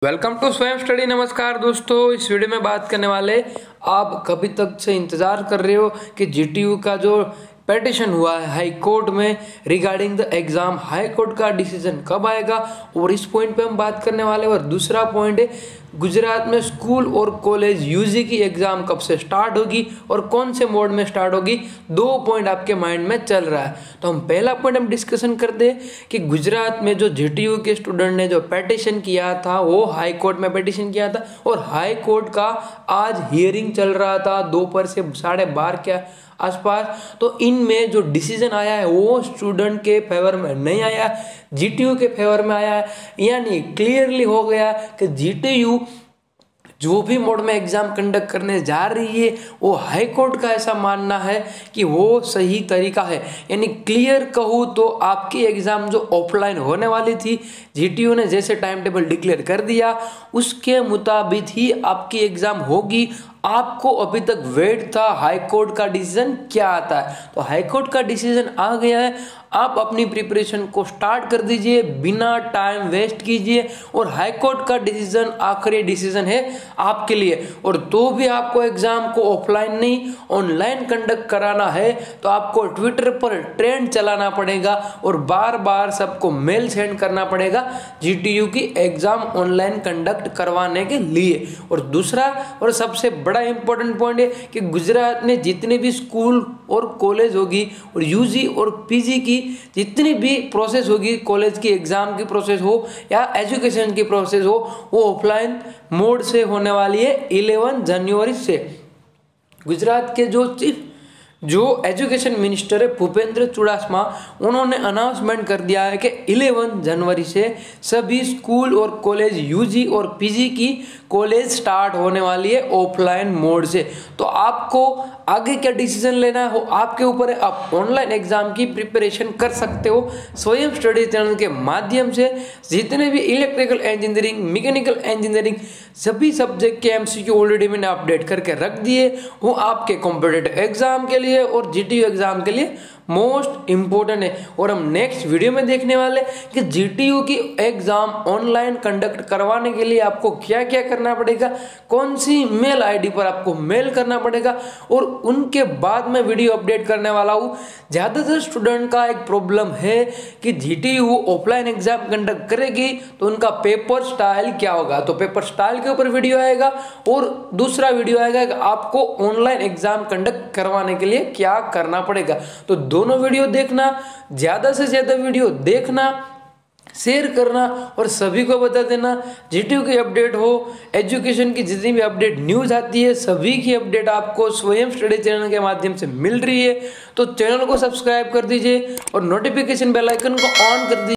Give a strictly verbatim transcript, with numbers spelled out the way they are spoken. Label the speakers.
Speaker 1: Welcome to स्वयं study. नमस्कार दोस्तों, इस वीडियो में बात करने वाले आप कभी तक से इंतजार कर रहे हो कि जीटीयू का जो पेटिशन हुआ है हाई कोर्ट में regarding the exam, high court का डिसीजन कब आएगा और इस पॉइंट पे हम बात करने वाले हैं। और दूसरा पॉइंट है गुजरात में स्कूल और कॉलेज यूजी की एग्जाम कब से स्टार्ट होगी और कौन से मोड में स्टार्ट होगी। दो पॉइंट आपके माइंड में चल रहा है, तो हम पहला पॉइंट हम डिस्कशन करते हैं कि गुजरात में जो जीटीयू के स्टूडेंट ने जो पेटिशन किया था वो हाई कोर्ट में पेटिशन किया था और हाई कोर्ट का आज हियरिंग चल रहा था दोपहर से साढ़े बारह के आसपास। तो इनमें जो डिसीजन आया है वो स्टूडेंट के फेवर में नहीं आया, जीटीयू के फेवर में आया है। यानी क्लियरली हो गया कि जीटीयू जो भी मोड में एग्जाम कंडक्ट करने जा रही है वो हाई कोर्ट का ऐसा मानना है कि वो सही तरीका है। यानी क्लियर कहूँ तो आपकी एग्जाम जो ऑफलाइन होने वाली थी, जीटीयू ने जैसे टाइम टेबल डिक्लेयर कर दिया उसके मुताबिक ही आपकी एग्जाम होगी। आपको अभी तक वेट था हाई कोर्ट का डिसीजन क्या आता है, तो हाई कोर्ट का डिसीजन आ गया है। आप अपनी प्रिपरेशन को स्टार्ट कर दीजिए, बिना टाइम वेस्ट कीजिए। और हाई कोर्ट का डिसीजन आखिरी डिसीजन है आपके लिए। और तो भी आपको एग्जाम को ऑफलाइन नहीं ऑनलाइन कंडक्ट कराना है तो आपको ट्विटर पर ट्रेंड चलाना पड़ेगा और बार बार सबको मेल सेंड करना पड़ेगा जीटीयू की एग्जाम ऑनलाइन कंडक्ट करवाने के लिए। और दूसरा और सबसे बड़ा इंपॉर्टेंट पॉइंट है कि गुजरात में जितने भी स्कूल और कॉलेज होगी और यूजी और पीजी की जितनी भी प्रोसेस होगी, कॉलेज की एग्जाम की प्रोसेस हो या एजुकेशन की प्रोसेस हो, वो ऑफलाइन मोड से होने वाली है ग्यारह जनवरी से। गुजरात के जो चीफ जो एजुकेशन मिनिस्टर है भूपेंद्र चुड़ासमा, उन्होंने अनाउंसमेंट कर दिया है कि ग्यारह जनवरी से सभी स्कूल और कॉलेज यूजी और पीजी की कॉलेज स्टार्ट होने वाली है ऑफलाइन मोड से। तो आपको आगे क्या डिसीजन लेना हो आपके ऊपर है। आप ऑनलाइन एग्जाम की प्रिपरेशन कर सकते हो स्वयं स्टडी चैनल के माध्यम से। जितने भी इलेक्ट्रिकल इंजीनियरिंग, मैकेनिकल इंजीनियरिंग सभी सब्जेक्ट के एमसीक्यू ऑलरेडी मैंने अपडेट करके रख दिए, वो आपके कॉम्पिटिटिव एग्जाम के लिए और जीटीयू एग्जाम के लिए मोस्ट इंपोर्टेंट है। और हम नेक्स्ट वीडियो में देखने वाले कि जीटीयू की एग्जाम ऑनलाइन कंडक्ट करवाने के लिए आपको क्या क्या करना पड़ेगा, कौन सी मेल आईडी पर आपको मेल करना पड़ेगा। और उनके बाद में वीडियो अपडेट करने वाला हूँ। ज्यादातर स्टूडेंट का एक प्रॉब्लम है कि जीटीयू ऑफलाइन एग्जाम कंडक्ट करेगी तो उनका पेपर स्टाइल क्या होगा, तो पेपर स्टाइल के ऊपर वीडियो आएगा और दूसरा वीडियो आएगा कि आपको ऑनलाइन एग्जाम कंडक्ट करवाने के लिए क्या करना पड़ेगा। तो दोनों वीडियो देखना, ज्यादा से ज्यादा वीडियो देखना, शेयर करना और सभी को बता देना। जीटीयू की अपडेट हो, एजुकेशन की जितनी भी अपडेट न्यूज आती है सभी की अपडेट आपको स्वयं स्टडी चैनल के माध्यम से मिल रही है। तो चैनल को सब्सक्राइब कर दीजिए और नोटिफिकेशन बेल आइकन को ऑन कर दीजिए।